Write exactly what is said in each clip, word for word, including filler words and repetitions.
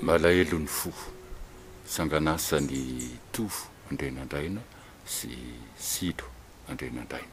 malaelon'ny fo sanganasany tofo andrenandraina sy silo andrenandraina.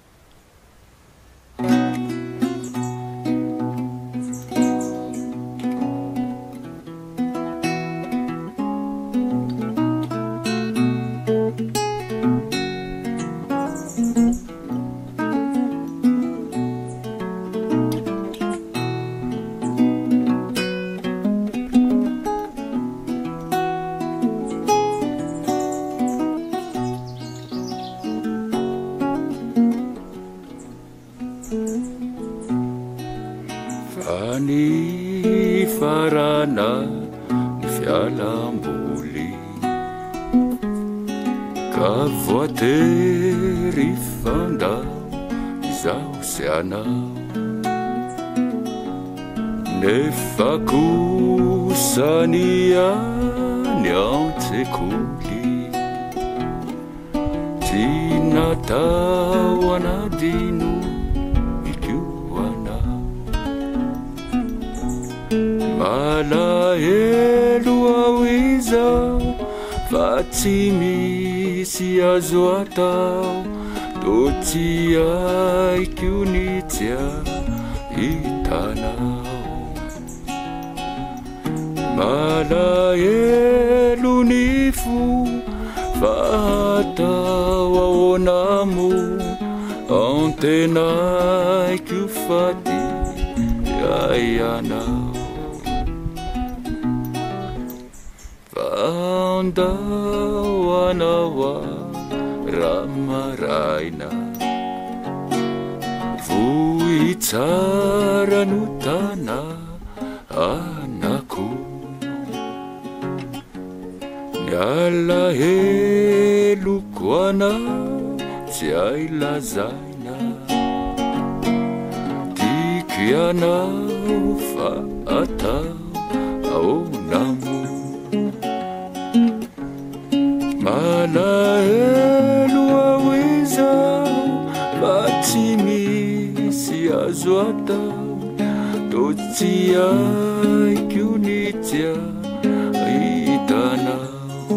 Fani farana ny fialamboly ka voatery fandao izao sy anao nefa kosa ny any an-tsekoly tsy natao anadino malahelo ao izao fa tsy misy azo atao toa tsy haiko ny tia hitanao malahelo ny fo fa atao ahoana mo antena haiko faty aianao andao anawa ramaraina vohitsara no tana anako ny alaheloko anao tsy ailazaina tiky anao fa atao aonamo malahelo ao izao fa tsy misy azo atao toa tsy haiko ny tia hitanao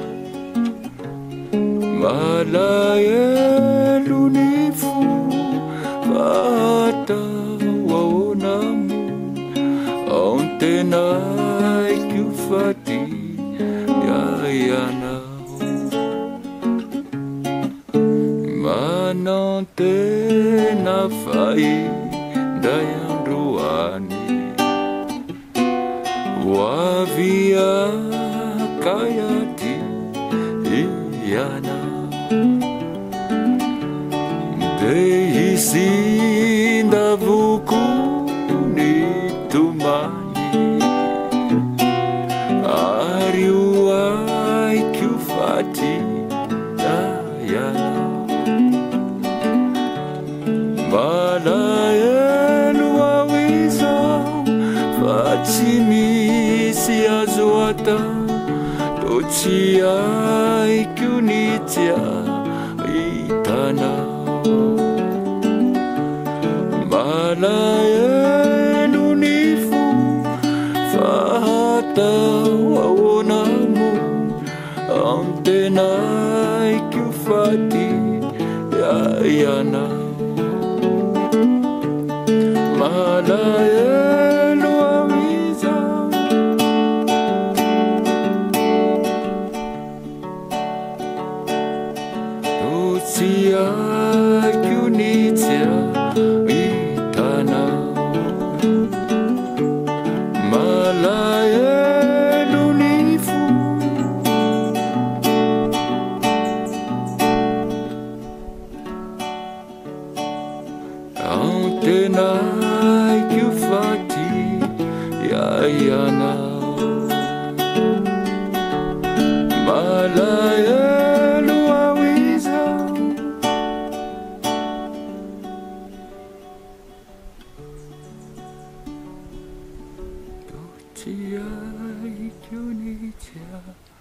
malahelo ny fo fa atao ahoana mo antena haiko faty aianao manantena fai ndray androany hoavia kayaty ianao de isindavoko ny tomany ary hoaiko faty aianao malahelo ao izao fa tsy misy azo atao toa tsy haiko ny tia hitanao malahelo ny fo fa atao ahoana mo antena haiko faty aianao malahelo ao izao toa tsy haiko ny tia hitanao malahelo ny fo antena haiko faty aianao malahelo ao izao toa tsy haiko ny tia